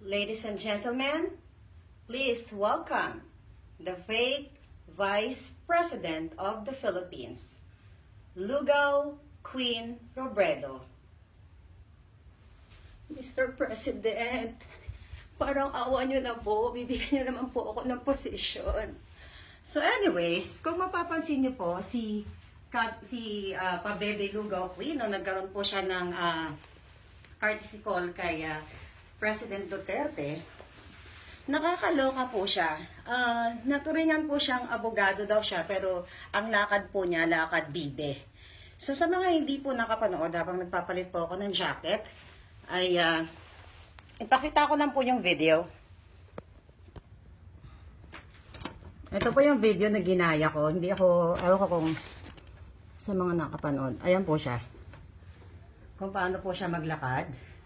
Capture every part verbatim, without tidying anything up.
Ladies and gentlemen, please welcome the fake Vice President of the Philippines, Lugaw Queen Robredo. Mister President, parang awa nyo na po, bibigyan nyo naman po ako ng posisyon. So anyways, kung mapapansin nyo po, si, si uh, Pabebe Lugaw Queen, no, nagkaroon po siya ng uh, courtesy call kay uh, President Duterte, nakakaloka po siya. Uh, naturingan po siyang abogado daw siya, pero ang lakad po niya, lakad bibe. So sa mga hindi po nakapanood, habang nagpapalit po ako ng jacket, ay uh, ipakita ko lang po yung video. Ito po yung video na ginaya ko. Hindi ako, ayaw ko kung sa mga nakapanood. Ayan po siya. Kung paano po siya maglakad.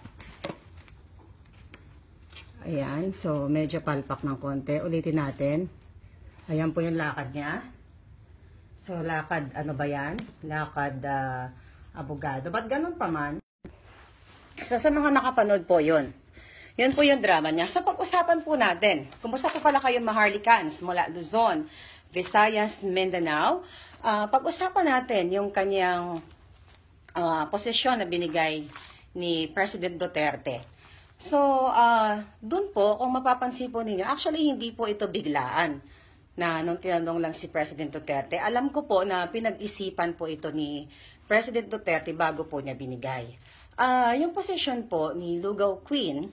Ayan, so medyo palpak ng konti. Ulitin natin. Ayan po yung lakad niya. So lakad, ano ba yan? Lakad uh, abogado. Ba't ganun pa man? So sa mga nakapanood po yun. Yun po yung drama niya. Sa pag-usapan po natin, kumusta po pala kayo Maharlicans mula Luzon, Visayas, Mindanao? Uh, pag-usapan natin yung kanyang uh, posisyon na binigay ni President Duterte. So, uh, dun po, kung mapapansin po ninyo, actually hindi po ito biglaan na nung tinanong lang si President Duterte. Alam ko po na pinag-isipan po ito ni President Duterte bago po niya binigay. Uh, yung posisyon po ni Lugaw Queen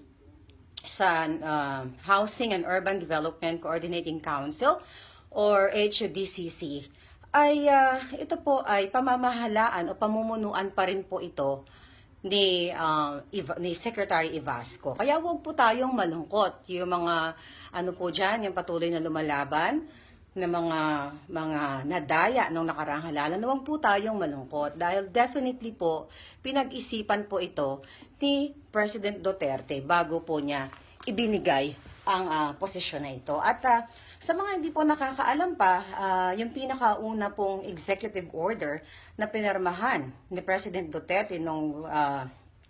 sa uh, Housing and Urban Development Coordinating Council or H U D C C ay uh, ito po ay pamamahalaan o pamumunuan pa rin po ito ni, uh, ni Secretary Evasco. Kaya huwag po tayong malungkot. Yung mga ano po dyan, yung patuloy na lumalaban na mga mga nadaya nung nakaraang halalan, huwag po tayong malungkot dahil definitely po pinag-isipan po ito ni President Duterte bago po niya ibinigay ang uh, posisyon na ito. At uh, sa mga hindi po nakakaalam pa, uh, yung pinakauna pong executive order na pinirmahan ni President Duterte nung, uh,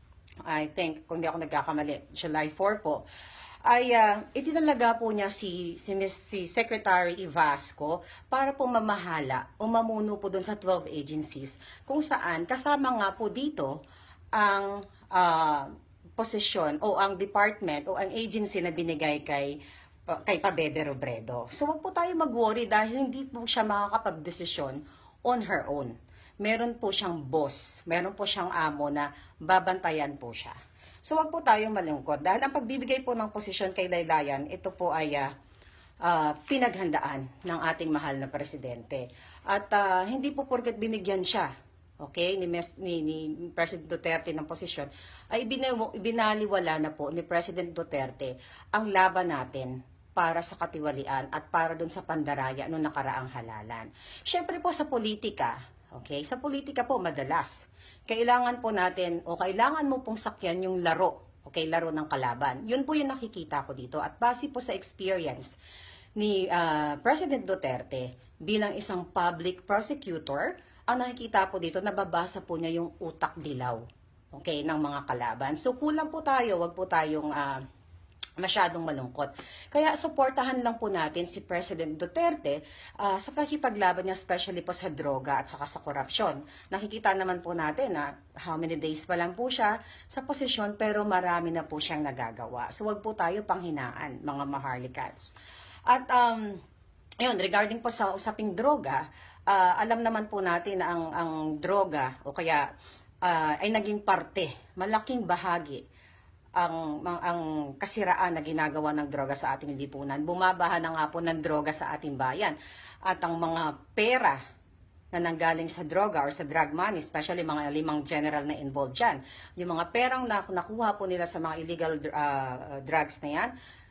I think, kung di ako nagkakamali, July fourth po, ay uh, itinalaga po niya si, si, si Secretary Evasco para po mamahala o mamuno po dun sa twelve agencies kung saan kasama nga po dito ang uh, posisyon o ang department o ang agency na binigay kay uh, kay Pabebe Robredo. So wag po tayo mag-worry dahil hindi po siya makakapag-desisyon on her own. Meron po siyang boss, meron po siyang amo na babantayan po siya. So wag po tayong malungkot dahil ang pagbibigay po ng posisyon kay Laylayan, ito po ay uh, uh, pinaghandaan ng ating mahal na presidente. At uh, hindi po porket binigyan siya, okay, ni, ni, ni President Duterte ng posisyon, ay ibinaliwala na po ni President Duterte ang laban natin para sa katiwalian at para dun sa pandaraya noong nakaraang halalan. Siyempre po sa politika, okay, sa politika po madalas, kailangan po natin o kailangan mo pong sakyan yung laro, okay, laro ng kalaban. Yun po yung nakikita ko dito at base po sa experience ni uh, President Duterte bilang isang public prosecutor, ang nakikita po dito, nababasa po niya yung utak dilaw, okay, ng mga kalaban. So kulang po tayo, wag po tayong uh, masyadong malungkot. Kaya suportahan lang po natin si President Duterte uh, sa pakikipaglaban niya, especially po sa droga at saka sa korupsyon. Nakikita naman po natin na how many days pa lang po siya sa posisyon pero marami na po siyang nagagawa. So wag po tayo panghinaan, mga Maharlicans. At um, yun, regarding po sa usaping droga, Uh, alam naman po natin na ang, ang droga o kaya uh, ay naging parte, malaking bahagi ang, ang, ang kasiraan na ginagawa ng droga sa ating lipunan. Bumabaha na nga po ng droga sa ating bayan. At ang mga pera na nanggaling sa droga or sa drug money, especially mga limang general na involved dyan, yung mga perang na nakuha po nila sa mga illegal uh, drugs na yan,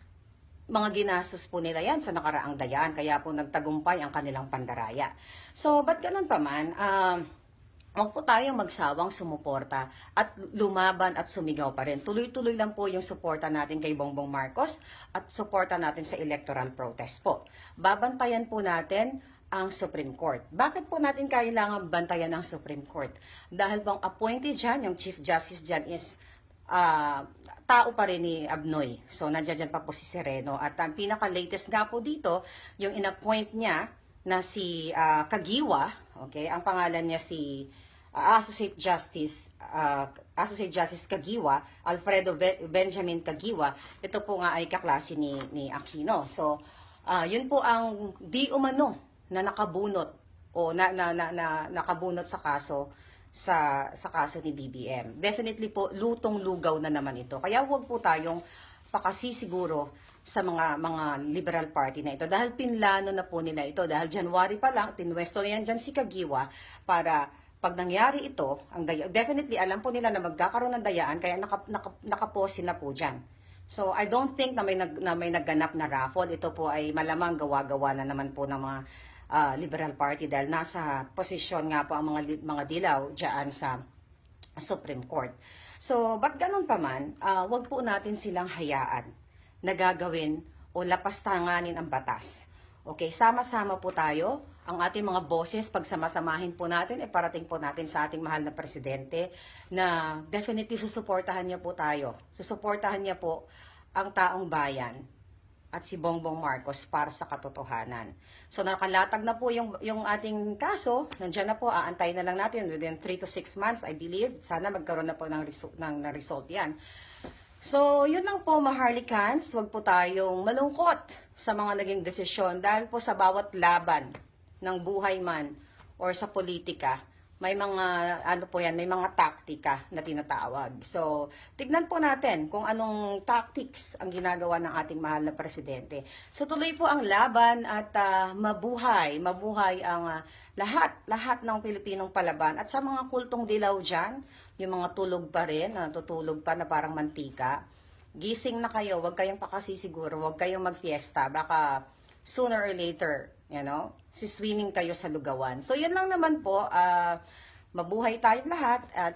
mga ginastos po nila yan sa nakaraang dayaan, kaya po nagtagumpay ang kanilang pandaraya. So, ba't ganun pa man, uh, huwag po tayong magsawang sumuporta at lumaban at sumigaw pa rin. Tuloy-tuloy lang po yung suporta natin kay Bongbong Marcos at suporta natin sa electoral protest po. Babantayan po natin ang Supreme Court. Bakit po natin kailangan bantayan ang Supreme Court? Dahil po ang appointee dyan, yung Chief Justice dyan is ah, tao pa rin ni Abnoy. So, nandiyan dyan pa po si Sereno. At ang pinaka-latest nga po dito, yung inappoint niya na si ah, Kagiwa, okay, ang pangalan niya si ah, Associate Justice ah, Associate Justice Kagiwa, Alfredo Be- Benjamin Kagiwa. Ito po nga ay kaklase ni, ni Aquino. So, ah, yun po ang di umano na nakabunot o na, na, na, na nakabunot sa kaso sa sa kaso ni B B M. Definitely po lutong lugaw na naman ito. Kaya huwag po tayong pakasisiguro sa mga mga liberal party na ito dahil pinlano na po nila ito dahil January pa lang pinwesto na yan dyan si Kagiwa para pag nangyari ito, ang daya, definitely alam po nila na magkakaroon ng dayaan kaya naka, naka, nakaposin na po dyan. So I don't think na may nag, na may nagganap na raffle. Ito po ay malamang gawa-gawa na naman po ng mga uh, Liberal Party dahil nasa posisyon nga po ang mga mga dilaw diyan sa Supreme Court. So, but ganun pa man, uh, wag po natin silang hayaan na gagawin o lapastanganin ang batas. Okay, sama-sama po tayo. Ang ating mga boses, pag samasamahin po natin, eh, parating po natin sa ating mahal na presidente na definitely susuportahan niya po tayo. Susuportahan niya po ang taong bayan at si Bongbong Marcos para sa katotohanan. So nakalatag na po yung, yung ating kaso, nandiyan na po, aantay na lang natin within three to six months, I believe. Sana magkaroon na po ng, resu- ng, ng result yan. So, yun lang po, Maharlikans, wag po tayong malungkot sa mga naging desisyon dahil po sa bawat laban ng buhay man or sa politika, may mga, ano po yan, may mga taktika na tinatawag. So, tignan po natin kung anong tactics ang ginagawa ng ating mahal na presidente. So, tuloy po ang laban at uh, mabuhay, mabuhay ang uh, lahat, lahat ng Pilipinong palaban. At sa mga kultong dilaw dyan, yung mga tulog pa rin, natutulog pa na parang mantika, gising na kayo, wag kayong pakasisiguro, wag kayong magfiesta, baka sooner or later, you know, siswimming kayo sa lugawan. So, yun lang naman po. Uh, mabuhay tayong lahat at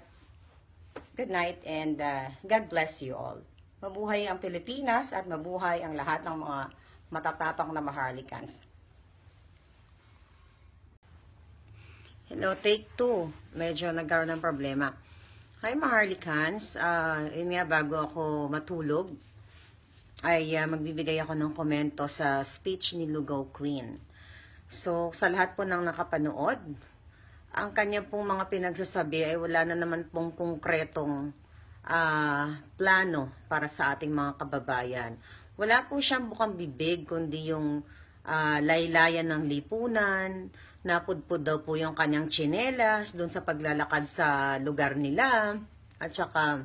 good night and uh, God bless you all. Mabuhay ang Pilipinas at mabuhay ang lahat ng mga matatapang na Maharlikans. Hello, take two. Medyo nagkaroon ng problema. Hi, Maharlikans. Uh, yun nga, bago ako matulog, ay uh, magbibigay ako ng komento sa speech ni Lugaw Queen. So, sa lahat po ng nakapanood, ang kanya pong mga pinagsasabi ay wala na naman pong konkretong uh, plano para sa ating mga kababayan. Wala po siyang bukang bibig, kundi yung uh, laylayan ng lipunan, napudpud daw po yung kanyang tsinelas doon sa paglalakad sa lugar nila, at saka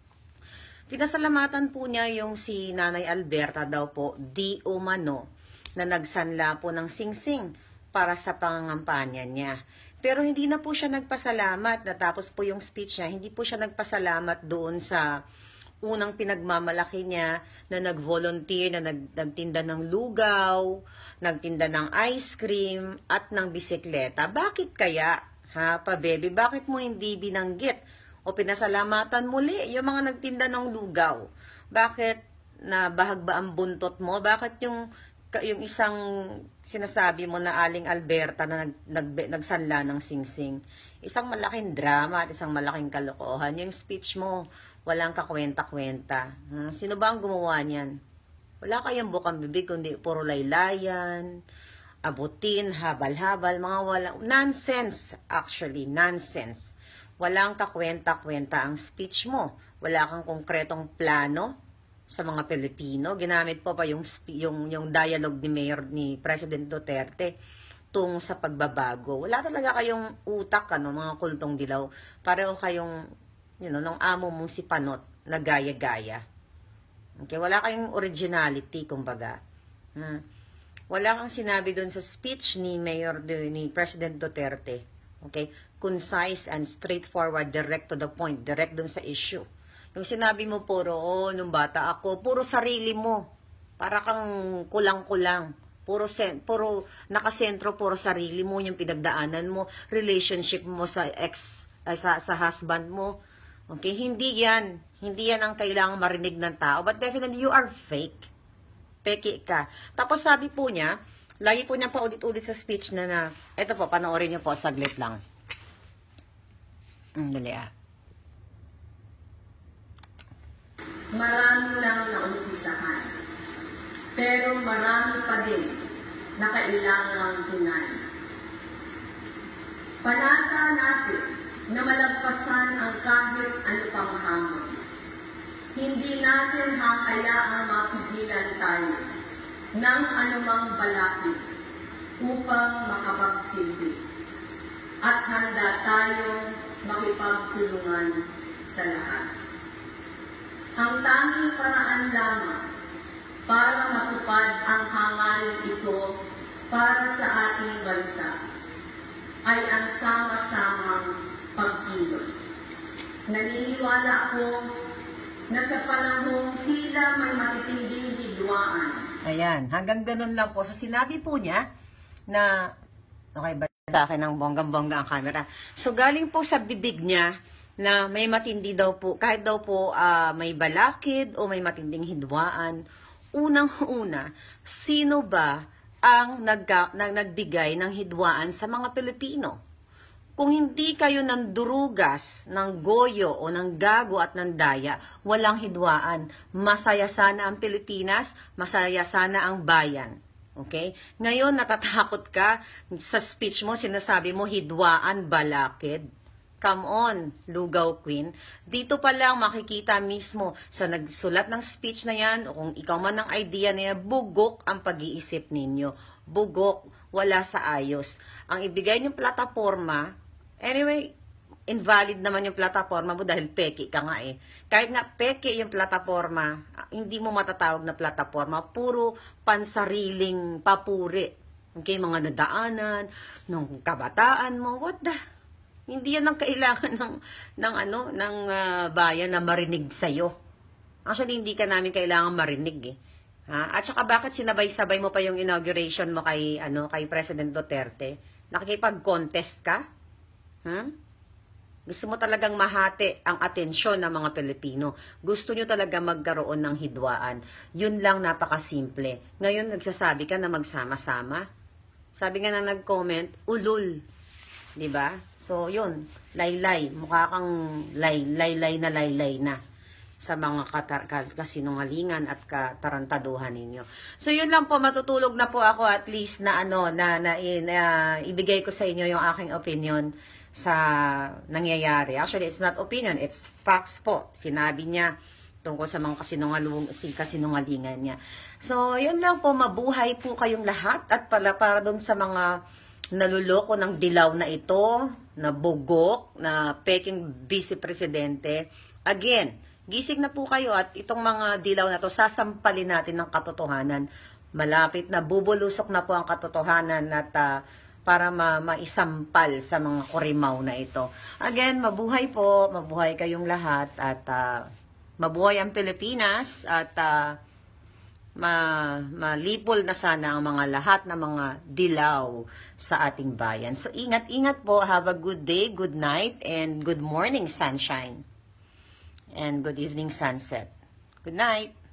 pinasalamatan po niya yung si Nanay Alberta daw po, di umano, na nagsanla po ng singsing para sa pangangampanya niya. Pero hindi na po siya nagpasalamat, natapos po yung speech niya, hindi po siya nagpasalamat doon sa unang pinagmamalaki niya na nag-volunteer, na nag nagtinda ng lugaw, nagtinda ng ice cream, at ng bisikleta. Bakit kaya, ha, pa baby, bakit mo hindi binanggit o pinasalamatan muli yung mga nagtinda ng lugaw? Bakit na bahag ba ang buntot mo? Bakit yung yung isang sinasabi mo na Aling Alberta na nag, nag, nagsanla ng singsing? Isang malaking drama at isang malaking kalokohan. Yung speech mo, walang kakwenta-kwenta. Hmm? Sino ba ang gumawa niyan? Wala kayong bukang bibig, kundi puro laylayan, abutin, habal-habal, mga wala. Nonsense, actually, nonsense. Walang kakwenta-kwenta ang speech mo. Wala kang konkretong plano sa mga Pilipino. Ginamit po pa yung, yung, yung dialogue ni Mayor ni President Duterte tung sa pagbabago. Wala talaga kayong utak, ano, mga kultong dilaw. Pareho kayong, you know, nung amo mong si Panot na gaya-gaya. Okay, wala kayong originality, kumbaga. Hmm. Wala kang sinabi doon sa speech ni Mayor ni President Duterte. Okay? Concise and straightforward, direct to the point, direct doon sa issue. Yung sinabi mo puro, oh, nung bata ako, puro sarili mo. Para kang kulang-kulang. Puro, sen, puro nakasentro, puro sarili mo, yung pinagdaanan mo, relationship mo sa ex, ay, sa, sa husband mo. Okay, hindi yan. Hindi yan ang kailangang marinig ng tao. But definitely, you are fake. Peki ka. Tapos sabi po niya, lagi po niya pa ulit-ulit sa speech na na, eto po, panoorin niyo po, saglit lang. Mm, dali ah. marami nang naumpisahan. Pero marami pa din na kailangang tunay. Panata natin na malagpasan ang kahit ano pang hamon. Hindi natin hanghayaang mapigilan tayo ng anumang balakid upang makapagsilbi. At handa tayong makipagtulungan sa lahat. Ang tanging paraan lamang para matupad ang hangarin ito para sa ating bansa ay ang sama-samang pagkilos. Naniniwala ako na sa panahong tila may matitinding hidwaan. Ayan, hanggang ganun lang po. Sa sinabi po niya na, okay ba sa akin ng bonggang-bongga ang camera? So galing po sa bibig niya na may matindi daw po, kahit daw po uh, may balakid o may matinding hidwaan. Unang-una, sino ba ang nagga, nag, nagbigay ng hidwaan sa mga Pilipino? Kung hindi kayo ng durugas, ng goyo o ng gago at ng daya, walang hidwaan. Masaya sana ang Pilipinas, masaya sana ang bayan. Okay? Ngayon, natatakot ka sa speech mo, sinasabi mo, hidwaan, balakid. Come on, Lugaw Queen. Dito pa lang makikita mismo sa nagsulat ng speech na yan, o kung ikaw man ang idea na yan, bugok ang pag-iisip ninyo. Bugok, wala sa ayos. Ang ibigay niyong plataforma, anyway, invalid naman yung plataforma mo dahil peke ka nga eh. Kahit nga peke yung plataforma, hindi mo matatawag na plataforma, puro pansariling papuri. Okay, mga nadaanan, ng kabataan mo, what the... Hindi yan ang kailangan ng, ng, ano, ng uh, bayan na marinig sa'yo. Actually, hindi ka namin kailangan marinig eh. Ha? At saka bakit sinabay-sabay mo pa yung inauguration mo kay, ano, kay President Duterte? Nakikipag-contest ka? Hmm? Gusto mo talagang mahati ang atensyon ng mga Pilipino. Gusto nyo talaga magkaroon ng hidwaan. Yun lang, napakasimple. Ngayon, nagsasabi ka na magsama-sama. Sabi nga na nag-comment, ulul. Diba? So, yun. Laylay. Mukha kang lay, laylay na laylay na sa mga katar kasinungalingan at katarantaduhan ninyo. So, yun lang po. Matutulog na po ako at least na ano, na, na, na ibigay ko sa inyo yung aking opinion sa nangyayari. Actually, it's not opinion. It's facts po. Sinabi niya tungkol sa mga kasinungalung, kasinungalingan niya. So, yun lang po. Mabuhay po kayong lahat at pala para dun sa mga naluloko ng dilaw na ito, na bugok, na peking vice presidente. Again, gising na po kayo at itong mga dilaw na to, sasampalin natin ng katotohanan. Malapit na, bubulusok na po ang katotohanan at uh, para ma maisampal sa mga kurimaw na ito. Again, mabuhay po, mabuhay kayong lahat at uh, mabuhay ang Pilipinas at uh, Ma, malipol na sana ang mga lahat ng mga dilaw sa ating bayan. So, ingat-ingat po. Have a good day, good night, and good morning, sunshine. And good evening, sunset. Good night.